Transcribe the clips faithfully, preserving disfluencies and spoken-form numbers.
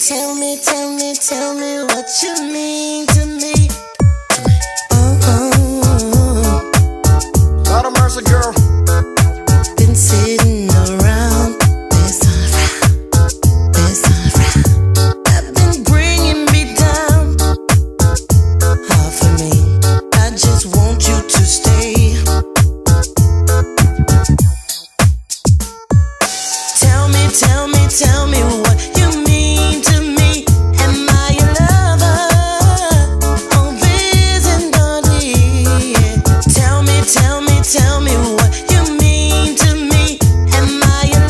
Tell me, tell me, tell me what you mean to me. Oh, Lord of mercy, girl. been sitting around, best on fry, best on fry. I've been bringing me down. Hard for me, I just want you to stay. Tell me, tell me, tell me what you mean to me. Am I your lover? Oh, biz and Dundee. Tell me, tell me, tell me what you mean to me. Am I your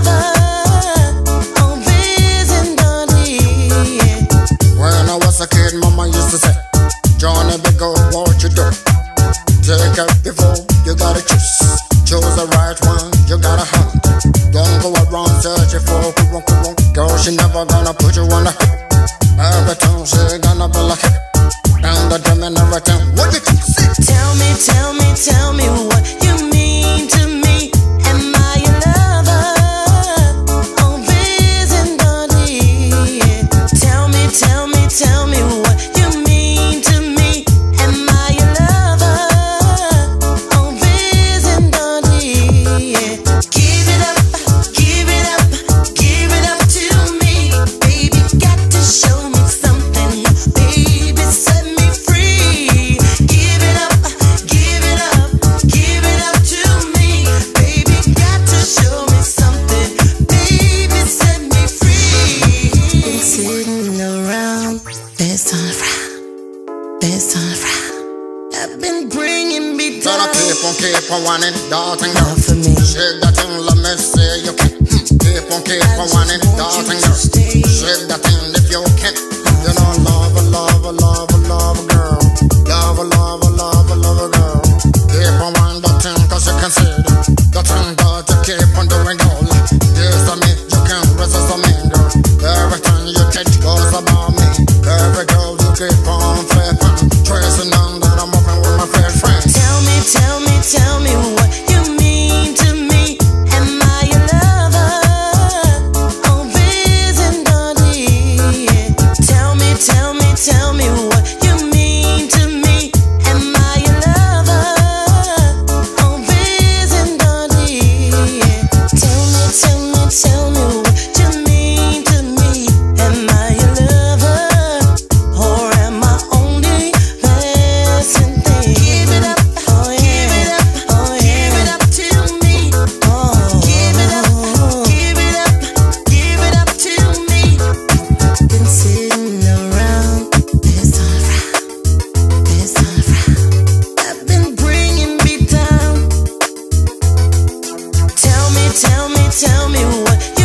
lover? Oh, biz and Dundee. When I was a kid, mama used to say, Johnny Big O, what you do? Take out before you gotta choose. Choose the right one, you gotta hunt. Don't go around searching for who won't, who won't. Girl, she never gonna put you on the hip. Every time she gonna be like hip. Down the drum and everything. What you choose? Tell me, tell me, tell me what you mean to me. Am I your lover? Oh, biz and Dundee. Tell me, tell me, tell me what you mean to me. Am I your lover? Oh, biz and Dundee. Give it up, give it up, give it up to me. Baby, got to show me something. Baby, set me free. Give it up, give it up, give it up to me. Baby, got to show me something. Baby, set me free. Been sitting around, best on fry, best on fry. I've been bringing me down. Gonna keep on, keep on whining, darting girl. Love for me. Shake that thing, let me see you can. Hmm. Keep on, keep on whining, darting girl. Shake that thing if you can. You know, love, love, love, love, girl. Love, love, love, love, girl. Keep on whining that thing, cause you can see it. The thing that you keep on doing, girl. Yes, I mean, you can't resist a man, girl. Everything you catch goes about me. Every girl you keep on flipping. Tracing on that I'm moving with my best friends. Tell me, tell me, tell me what you mean to me. Am I your lover? Oh, biz and Dundee. Tell me, tell me, tell me what you mean to me. Am I your lover? Oh, biz and Dundee. Tell me, tell me, tell me what you mean to me. Am I your lover? Or am I only passing things? Give it up, oh yeah, give it up, oh yeah, give it up to me. Oh, give it up, give it up, give it up to me. Been sitting around, best on fry, best on fry. I've been bringing me down. Tell me, tell me, tell me what you